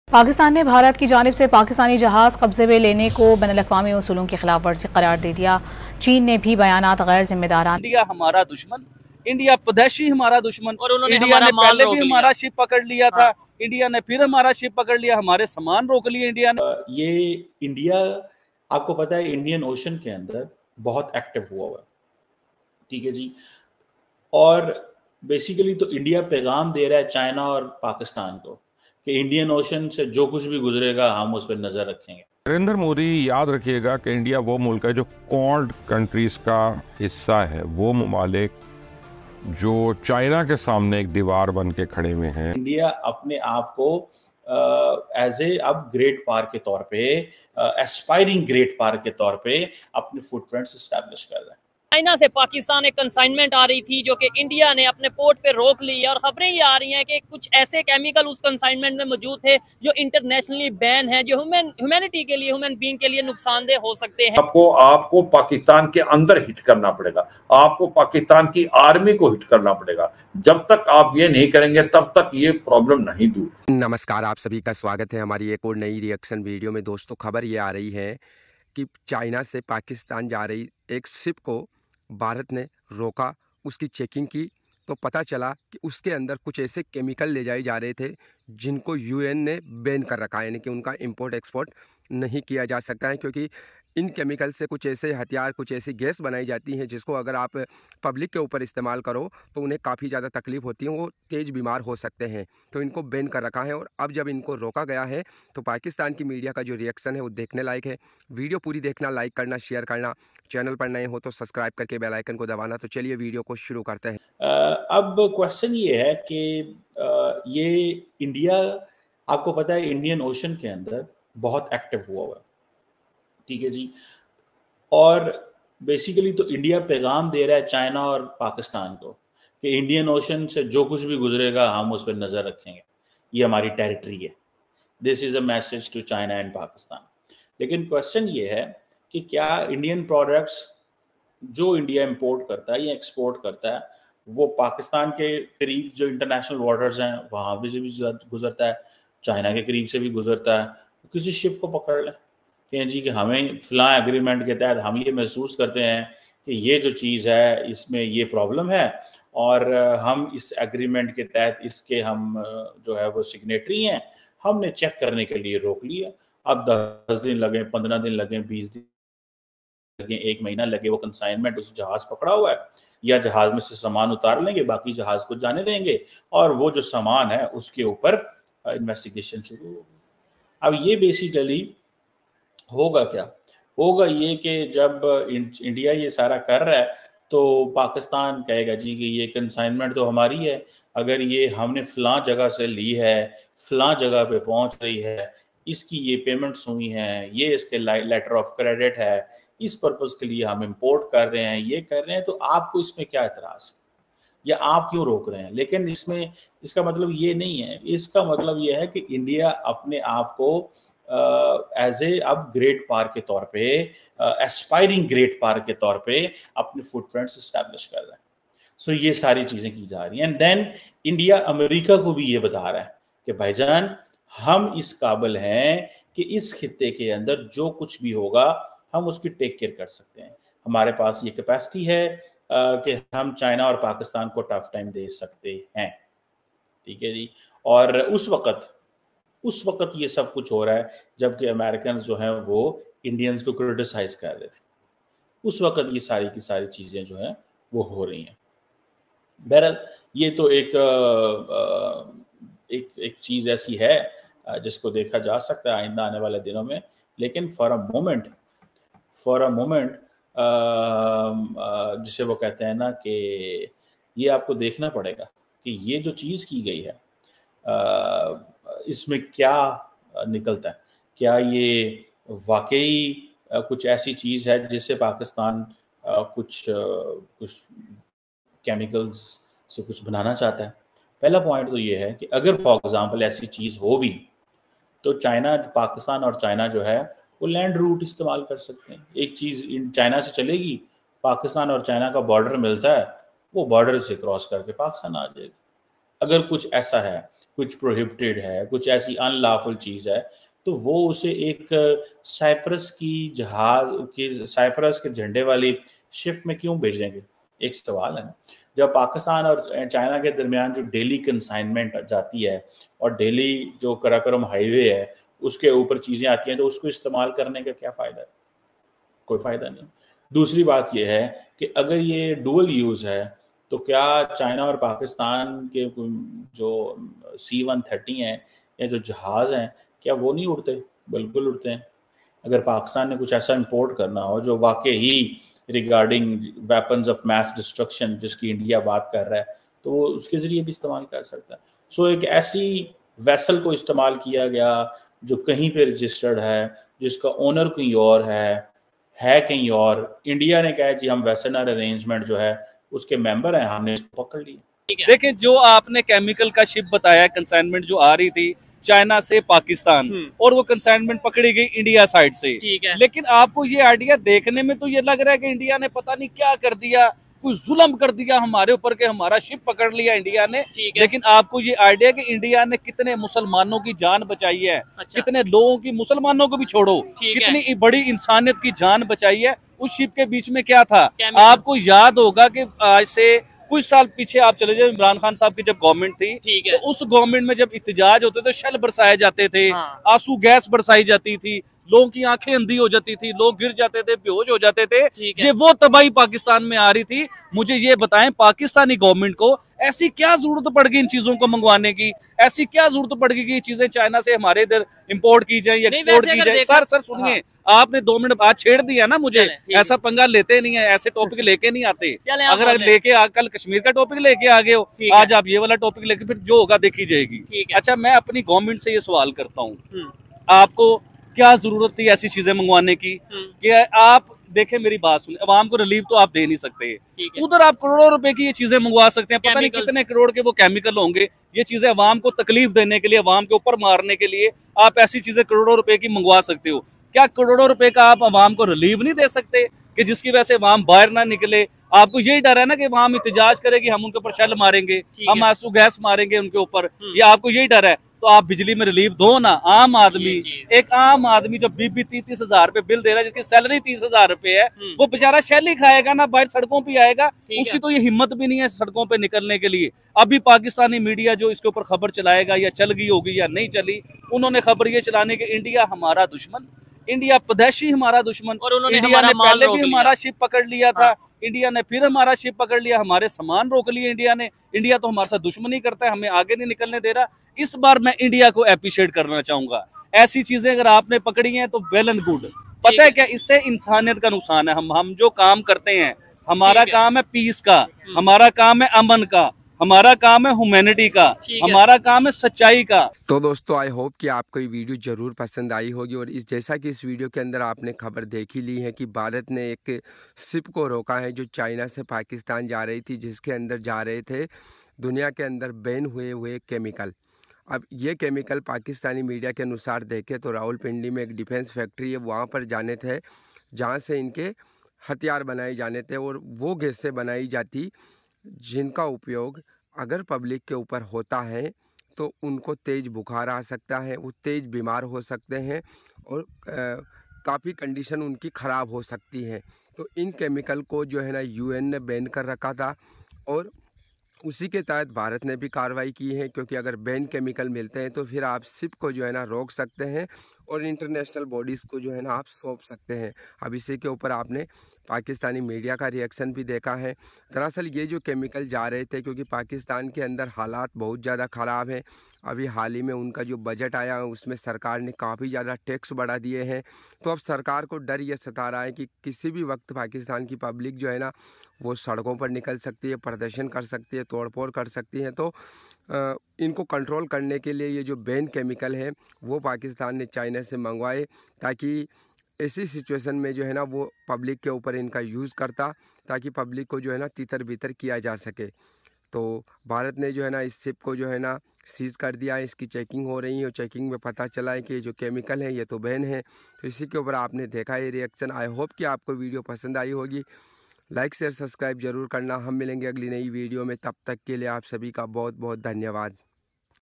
पाकिस्तान ने भारत की जानिब से पाकिस्तानी जहाज कब्जे में लेने को बैनुल-अक़वामी उसूलों की खिलाफ वर्जी करार दे दिया। चीन ने भी बयानात गैर जिम्मेदाराना। इंडिया हमारा दुश्मन, इंडिया पदेशी हमारा दुश्मन, और उन्होंने इंडिया ने पहले भी हमारा हमारा शिप पकड़ लिया था। इंडिया ने फिर हमारा शिप पकड़ लिया, हमारे सामान रोक लिए इंडिया ने। ये इंडिया, आपको पता है, इंडियन ओशन के अंदर बहुत एक्टिव हुआ हुआ है, ठीक है जी। और बेसिकली तो इंडिया पैगाम दे रहा है चाइना और पाकिस्तान को कि इंडियन ओशन से जो कुछ भी गुजरेगा हम उस पर नजर रखेंगे। नरेंद्र मोदी, याद रखिएगा कि इंडिया वो मुल्क है जो क्वाड कंट्रीज का हिस्सा है, वो ममालिक जो चाइना के सामने एक दीवार बन के खड़े हुए हैं। इंडिया अपने आप को एज ए अब ग्रेट पावर के तौर पे, एस्पायरिंग ग्रेट पावर के तौर पे अपने फुटप्रिंट्स एस्टैब्लिश कर रहा है। चाइना से पाकिस्तान एक कंसाइनमेंट आ रही थी जो कि इंडिया ने अपने पोर्ट पे रोक ली है, और खबरें ये आ रही हैं कि कुछ ऐसे केमिकल उस कंसाइनमेंट में मौजूद थे जो इंटरनेशनली बैन है, जो ह्यूमैनिटी के लिए, ह्यूमन बीइंग के लिए नुकसानदेह हो सकते हैं। आपको पाकिस्तान के अंदर हिट करना पड़ेगा, आपको पाकिस्तान की आर्मी को हिट करना पड़ेगा। जब तक आप ये नहीं करेंगे तब तक ये प्रॉब्लम नहीं दूर। नमस्कार, आप सभी का स्वागत है हमारी एक और नई रिएक्शन वीडियो में। दोस्तों, खबर ये आ रही है कि चाइना से पाकिस्तान जा रही एक शिप को भारत ने रोका, उसकी चेकिंग की तो पता चला कि उसके अंदर कुछ ऐसे केमिकल ले जाए जा रहे थे जिनको यूएन ने बैन कर रखा है, यानी कि उनका इंपोर्ट एक्सपोर्ट नहीं किया जा सकता है, क्योंकि इन केमिकल से कुछ ऐसे हथियार, कुछ ऐसी गैस बनाई जाती हैं जिसको अगर आप पब्लिक के ऊपर इस्तेमाल करो तो उन्हें काफ़ी ज़्यादा तकलीफ होती है, वो तेज़ बीमार हो सकते हैं। तो इनको बैन कर रखा है, और अब जब इनको रोका गया है तो पाकिस्तान की मीडिया का जो रिएक्शन है वो देखने लायक है। वीडियो पूरी देखना, लाइक करना, शेयर करना, चैनल पर नए हो तो सब्सक्राइब करके बेल आइकन को दबाना। तो चलिए वीडियो को शुरू करते हैं। अब क्वेश्चन ये है कि ये इंडिया, आपको पता है, इंडियन ओशन के अंदर बहुत एक्टिव हुआ हुआ है, ठीक है जी। और बेसिकली तो इंडिया पैगाम दे रहा है चाइना और पाकिस्तान को कि इंडियन ओशन से जो कुछ भी गुजरेगा हम उस पर नजर रखेंगे, ये हमारी टेरिटरी है। This is a message to China and Pakistan. लेकिन क्वेश्चन ये है कि क्या इंडियन प्रोडक्ट्स जो इंडिया इंपोर्ट करता है या एक्सपोर्ट करता है वो पाकिस्तान के करीब जो इंटरनेशनल वाटर्स हैं वहाँ भी से भी गुजरता है, चाइना के करीब से भी गुजरता है। किसी शिप को पकड़ लें कि जी कि हमें फलां एग्रीमेंट के तहत हम ये महसूस करते हैं कि ये जो चीज़ है इसमें ये प्रॉब्लम है, और हम इस एग्रीमेंट के तहत इसके हम जो है वो सिग्नेटरी हैं, हमने चेक करने के लिए रोक लिया। अब 10 दिन लगे, 15 दिन लगे, 20 दिन लगे, 1 महीना लगे, वो कंसाइनमेंट उस जहाज पकड़ा हुआ है, या जहाज में से सामान उतार लेंगे, बाकी जहाज को जाने देंगे, और वो जो सामान है उसके ऊपर इन्वेस्टिगेशन शुरू होगी। अब ये बेसिकली होगा क्या? होगा ये कि जब इंडिया ये सारा कर रहा है तो पाकिस्तान कहेगा जी कि ये कंसाइनमेंट तो हमारी है, अगर ये हमने फलां जगह से ली है, फलां जगह पे पहुंच रही है, इसकी ये पेमेंट्स हुई हैं, ये इसके लेटर ऑफ क्रेडिट है, इस पर्पज़ के लिए हम इंपोर्ट कर रहे हैं, ये कर रहे हैं, तो आपको इसमें क्या एतराज़ है या आप क्यों रोक रहे हैं? लेकिन इसमें इसका मतलब ये नहीं है, इसका मतलब ये है कि इंडिया अपने आप को एज ए अब ग्रेट पावर के तौर पे, एस्पायरिंग ग्रेट पावर के तौर पे अपने फुटप्रिंट्स एस्टैब्लिश कर रहा है। सो ये सारी चीज़ें की जा रही हैं, एंड देन इंडिया अमेरिका को भी ये बता रहा है कि भाईजान हम इस काबिल हैं कि इस खित्ते के अंदर जो कुछ भी होगा हम उसकी टेक केयर कर सकते हैं, हमारे पास ये कैपेसिटी है कि हम चाइना और पाकिस्तान को टफ टाइम दे सकते हैं, ठीक है जी। और उस वक्त ये सब कुछ हो रहा है जबकि अमेरिकन जो हैं वो इंडियंस को क्रिटिसाइज कर रहे थे। उस वक्त ये सारी की सारी चीज़ें जो हैं वो हो रही हैं। बहरहाल ये तो एक चीज़ ऐसी है जिसको देखा जा सकता है आइंदा आने वाले दिनों में, लेकिन फॉर अ मोमेंट जिसे वो कहते हैं ना कि ये आपको देखना पड़ेगा कि ये जो चीज़ की गई है इसमें क्या निकलता है। क्या ये वाकई कुछ ऐसी चीज़ है जिससे पाकिस्तान कुछ केमिकल्स से कुछ बनाना चाहता है? पहला पॉइंट तो ये है कि अगर फॉर एग्जांपल ऐसी चीज़ हो भी तो पाकिस्तान और चाइना जो है वो लैंड रूट इस्तेमाल कर सकते हैं। एक चीज़ चाइना से चलेगी, पाकिस्तान और चाइना का बॉर्डर मिलता है, वो बॉर्डर से क्रॉस करके पाकिस्तान आ जाएगा। अगर कुछ ऐसा है, कुछ प्रोहिबिटेड है, कुछ ऐसी अनलॉफुल चीज़ है, तो वो उसे एक साइप्रस के झंडे वाली शिप में क्यों भेजेंगे? एक सवाल है ना। जब पाकिस्तान और चाइना के दरमियान जो डेली कंसाइनमेंट जाती है और डेली जो कराकोरम हाईवे है उसके ऊपर चीज़ें आती हैं, तो उसको इस्तेमाल करने का क्या फ़ायदा है? कोई फ़ायदा नहीं। दूसरी बात यह है कि अगर ये डुअल यूज़ है, तो क्या चाइना और पाकिस्तान के जो C-130 हैं या जो जहाज़ हैं, क्या वो नहीं उड़ते? बिल्कुल उड़ते हैं। अगर पाकिस्तान ने कुछ ऐसा इंपोर्ट करना हो जो वाकई ही regarding weapons of mass destruction जिसकी इंडिया बात कर रहा है, तो वो उसके ज़रिए भी इस्तेमाल कर सकता है। सो एक ऐसी वेसल को इस्तेमाल किया गया जो कहीं पे रजिस्टर्ड है, जिसका ओनर कहीं और है कहीं और। इंडिया ने कहा जी हम वेस्टर्न अरेंजमेंट जो है उसके मेंबर हैं, हमने इसको पकड़ लिया। देखिए, जो आपने केमिकल का शिप बताया, कंसाइनमेंट जो आ रही थी चाइना से पाकिस्तान, और वो कंसाइनमेंट पकड़ी गई इंडिया साइड से, ठीक है। लेकिन आपको ये आइडिया देखने में तो ये लग रहा है कि इंडिया ने पता नहीं क्या कर दिया, कोई जुल्म कर दिया हमारे ऊपर के हमारा शिप पकड़ लिया इंडिया ने। लेकिन आपको ये आइडिया कि इंडिया ने कितने मुसलमानों की जान बचाई है, कितने लोगों की, मुसलमानों को भी छोड़ो, कितनी बड़ी इंसानियत की जान बचाई है। उस शिप के बीच में क्या था? आपको याद होगा कि आज से कुछ साल पीछे आप चले जाए, इमरान खान साहब की जब गवर्नमेंट थी, तो उस गवर्नमेंट में जब इत्तेजाज होते थे, शल बरसाए जाते थे, आंसू गैस बरसाई जाती थी, लोगों की आंखें अंधी हो जाती थी, लोग गिर जाते थे, बेहोश हो जाते थे। ये वो तबाही पाकिस्तान में आ रही थी। मुझे ये बताएं, पाकिस्तानी गवर्नमेंट को ऐसी क्या जरूरत पड़ गई इन चीजों को मंगवाने की? ऐसी क्या जरूरत पड़ गई कि ये चीजें चाइना से हमारे इधर इंपोर्ट की जाए, एक्सपोर्ट की जाए? सर सुनिए, आपने 2 मिनट बाद छेड़ दिया ना मुझे। ऐसा पंगा लेते नहीं है, ऐसे टॉपिक लेके नहीं आते। अगर लेके कल कश्मीर का टॉपिक लेके आ गए हो, आज आप ये वाला टॉपिक लेके, फिर जो होगा देखी जाएगी। अच्छा, मैं अपनी गवर्नमेंट से ये सवाल करता हूँ, आपको क्या जरूरत थी ऐसी चीजें मंगवाने की? कि आप देखें, मेरी बात सुनिए, अवाम को रिलीफ तो आप दे नहीं सकते। उधर आप करोड़ों रुपए की ये चीजें मंगवा सकते हैं, पता नहीं कितने करोड़ के वो केमिकल होंगे। ये चीजें अवाम को तकलीफ देने के लिए, अवाम के ऊपर मारने के लिए आप ऐसी चीजें करोड़ों रुपए की मंगवा सकते हो। क्या करोड़ों रुपए का आप अवाम को रिलीफ नहीं दे सकते कि जिसकी वजह से अवाम बाहर ना निकले? आपको यही डर है ना कि अवाम इत्तेजाज करेगी, हम उनके ऊपर शल मारेंगे, हम आंसू गैस मारेंगे उनके ऊपर, या आपको यही डर है? तो आप बिजली में रिलीफ दो ना। आम आदमी, एक आम आदमी जो 20-30 हजार रुपए बिल दे रहा है, जिसकी सैलरी 30 हजार रुपए है, वो बेचारा शैल ही खाएगा ना, बाहर सड़कों पे आएगा। उसकी तो ये हिम्मत भी नहीं है सड़कों पे निकलने के लिए। अभी पाकिस्तानी मीडिया जो इसके ऊपर खबर चलाएगा, या चल गई होगी या नहीं चली, उन्होंने खबर ये चलाने के इंडिया हमारा दुश्मन, इंडिया पदेशी हमारा दुश्मन, और इंडिया ने पहले भी हमारा शिप पकड़ लिया था, इंडिया ने फिर हमारा शिप पकड़ लिया, हमारे सामान रोक लिए इंडिया ने। इंडिया तो हमारे साथ दुश्मनी करता है, हमें आगे नहीं निकलने दे रहा। इस बार मैं इंडिया को एप्रिशिएट करना चाहूंगा। ऐसी चीजें अगर आपने पकड़ी हैं तो वेल एंड गुड। पता है क्या, इससे इंसानियत का नुकसान है। हम जो काम करते हैं, हमारा काम है पीस का, हमारा काम है अमन का, हमारा काम है ह्यूमैनिटी का, हमारा काम है सच्चाई का। तो दोस्तों, आई होप कि आपको ये वीडियो जरूर पसंद आई होगी। और जैसा कि इस वीडियो के अंदर आपने खबर देख ही ली है कि भारत ने एक शिप को रोका है जो चाइना से पाकिस्तान जा रही थी, जिसके अंदर जा रहे थे दुनिया के अंदर बैन हुए केमिकल। अब ये केमिकल पाकिस्तानी मीडिया के अनुसार देखें तो रावलपिंडी में एक डिफेंस फैक्ट्री है, वहाँ पर जाने थे जहाँ से इनके हथियार बनाए जाने थे, और वो गैसें बनाई जाती जिनका उपयोग अगर पब्लिक के ऊपर होता है तो उनको तेज़ बुखार आ सकता है, वो तेज़ बीमार हो सकते हैं, और काफ़ी कंडीशन उनकी ख़राब हो सकती है। तो इन केमिकल को जो है ना UN ने बैन कर रखा था, और उसी के तहत भारत ने भी कार्रवाई की है, क्योंकि अगर बैन केमिकल मिलते हैं तो फिर आप शिप को जो है ना रोक सकते हैं, और इंटरनेशनल बॉडीज़ को जो है ना आप सौंप सकते हैं। अब इसी के ऊपर आपने पाकिस्तानी मीडिया का रिएक्शन भी देखा है। दरअसल ये जो केमिकल जा रहे थे, क्योंकि पाकिस्तान के अंदर हालात बहुत ज़्यादा ख़राब हैं। अभी हाल ही में उनका जो बजट आया है उसमें सरकार ने काफ़ी ज़्यादा टैक्स बढ़ा दिए हैं। तो अब सरकार को डर ये सता रहा है कि किसी भी वक्त पाकिस्तान की पब्लिक जो है ना वो सड़कों पर निकल सकती है, प्रदर्शन कर सकती है, तोड़फोड़ कर सकती है। तो इनको कंट्रोल करने के लिए ये जो बैन केमिकल है वो पाकिस्तान ने चाइना से मंगवाए, ताकि ऐसी सिचुएशन में जो है ना वो पब्लिक के ऊपर इनका यूज़ करता, ताकि पब्लिक को जो है ना तितर बितर किया जा सके। तो भारत ने जो है ना इस शिप को जो है ना सीज़ कर दिया है, इसकी चेकिंग हो रही है, और चेकिंग में पता चला है कि ये जो केमिकल है ये तो बैन है। तो इसी के ऊपर आपने देखा ये रिएक्शन। आई होप कि आपको वीडियो पसंद आई होगी। लाइक शेयर सब्सक्राइब जरूर करना। हम मिलेंगे अगली नई वीडियो में, तब तक के लिए आप सभी का बहुत बहुत धन्यवाद।